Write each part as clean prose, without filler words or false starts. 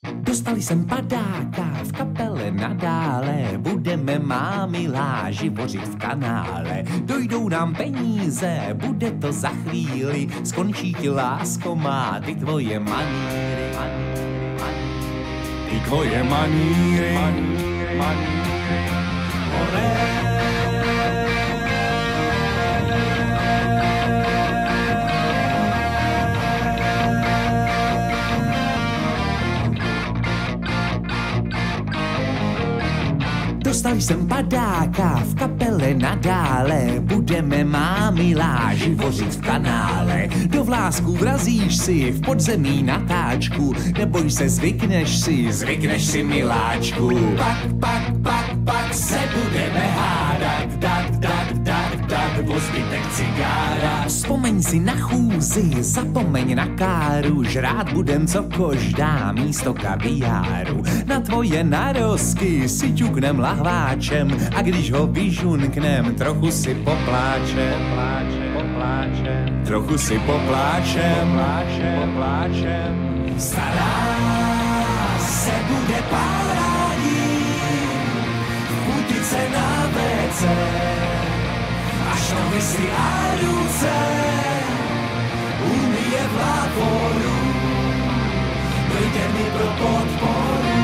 Dostali jsem padáka v kapele nadále, budeme mámilá živořit v kanále. Dojdou nám peníze, bude to za chvíli, skončí ti lásko má ty tvoje maníry. Ty tvoje maníry. Dostali jsem padáka v kapele nadále, budeme mámilá živořit v kanále. Do vlásku vrazíš si v podzemí natáčku, neboj se, zvykneš si miláčku. Pak se budeme hádat, dat, o zbytek cigára. Vzpomeň si na chůzi, zapomeň na káru, žrát budem co koždá místo kaviáru. Na tvoje narozky si ťuknem lahváčem a když ho vyžunknem, trochu si popláčem. Trochu si popláčem. Stará se bude páládit v putice na WC, až na mysli a ruce umije v lávoru, dojde mi pro podporu.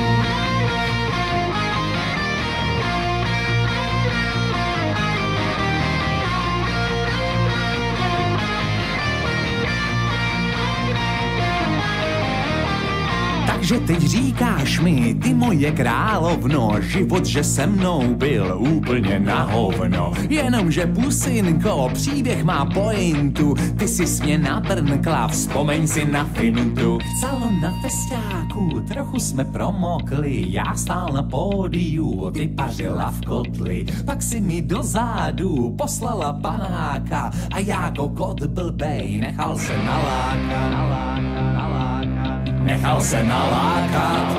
Takže teď říkáš mi, ty moje královno, život, že se mnou byl úplně na hovno. Jenomže pusinko, příběh má pointu, ty jsi mě nabrnkla, vzpomeň si na fintu. V salon na festiáku, trochu jsme promokli, já stál na pódiu, ty pařila v kotli. Pak si mi do zádu poslala panáka a já jako kot blbej nechal se nalákat. Nechal se nalákat.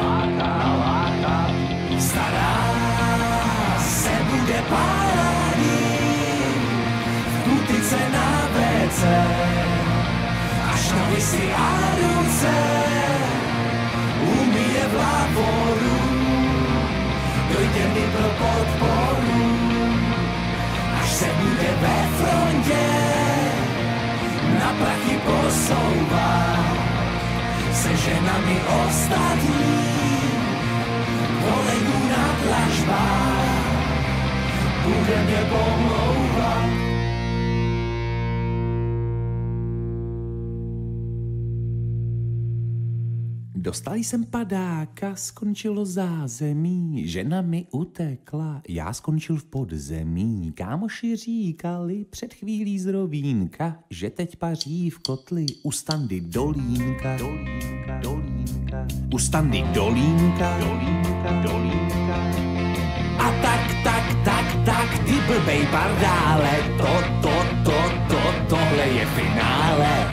Stará se bude páládit v putice na WC, až na visy a ruce umije v lávoru, dojde mi pro podporu, až se bude ve frontě na prachy posouvat. Se ženami ostatní kolejů na dlažbách bude mě pomlouvat. Dostali jsem padáka, skončilo zázemí, žena mi utekla, já skončil v podzemí. Kámoši říkali před chvílí z Rovínka, že teď paří v kotli u Standy Dolínka. U Standy Dolínka. A tak, ty blbej pardále, tohle je finále.